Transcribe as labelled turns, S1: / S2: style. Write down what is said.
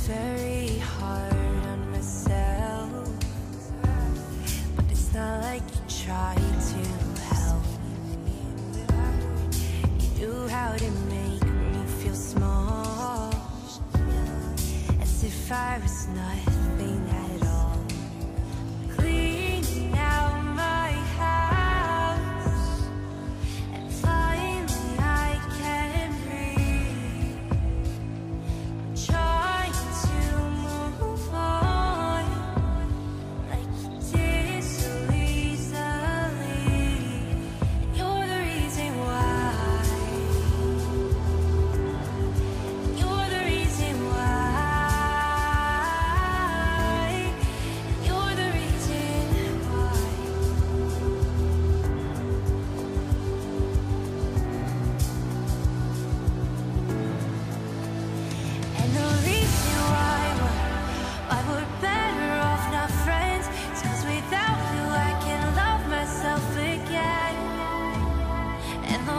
S1: very hard on myself, but it's not like you tried to help. You knew how to make me feel small, as if I was nothing at all. Cleaning out my house, and finally I can breathe. I'm trying to move on, like you did so easily. And you're the reason why. You're the reason why. You're the reason why. And the reason why we're better off not friends, 'cause without you I can love myself again. And the